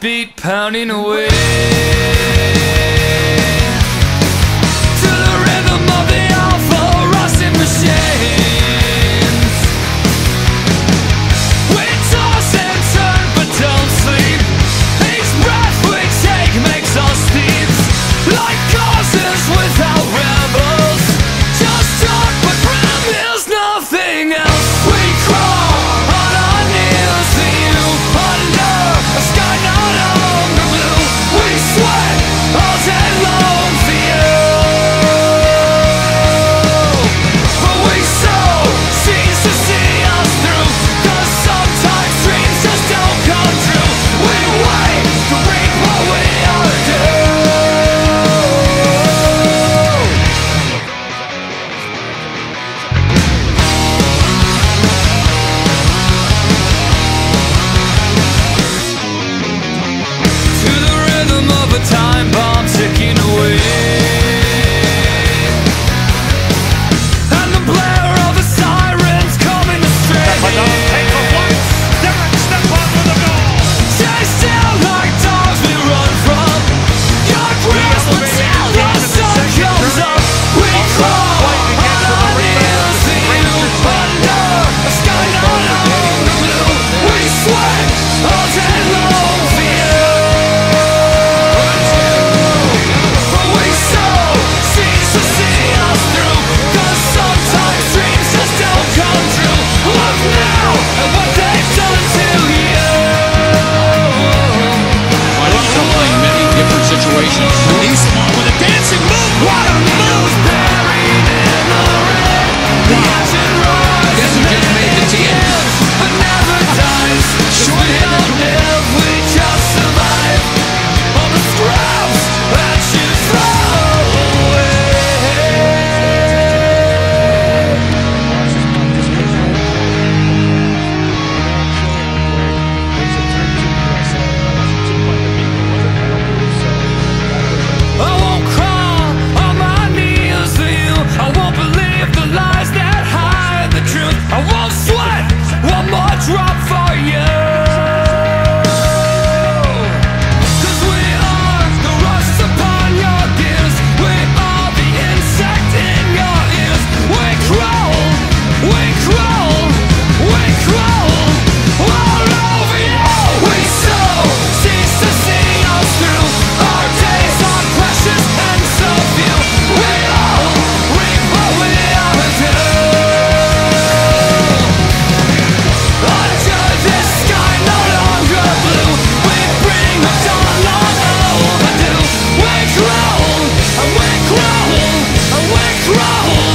heartbeat pounding away to the rhythm of the awful rusting machines. We toss and turn but don't sleep. Each breath we take makes us thieves, like causes without rebels. Just talk but promise nothing else. We crawl on our knees to you under a sky no longer blue. We sweat all day long for you, but we so cease to see us through, 'cause sometimes dreams just don't come true. We wait to reap what we are due. To the rhythm of a time bomb ticking away, and the blare of the sirens coming to stray. Chased down like dogs we run from your grasp until the sun comes up. We crawl on our knees to you under a sky no longer blue. We sweat all day long for you, but we so cease to see us through, 'cause sometimes dreams just don't come true. Look now at what they've done to you. Uncoupling many different situations. Release them all with a dancing move. What a move! Buried in the red, the action roars. Guess who just made the team? But never dies. We don't live, we just survive on the scraps that you throw away. I won't crawl on my knees to you. I won't believe the lies that hide the truth. I won't sweat one more drop for you, 'cause we are the rust upon your gears. We are the insect in your ears. We crawl, we crawl, we crawl all over you. We so cease to see us through. Our days are precious and so few. We all reap what we are due. Under this sky no longer blue, we bring the dawn long overdue. We crawl and we crawl and we crawl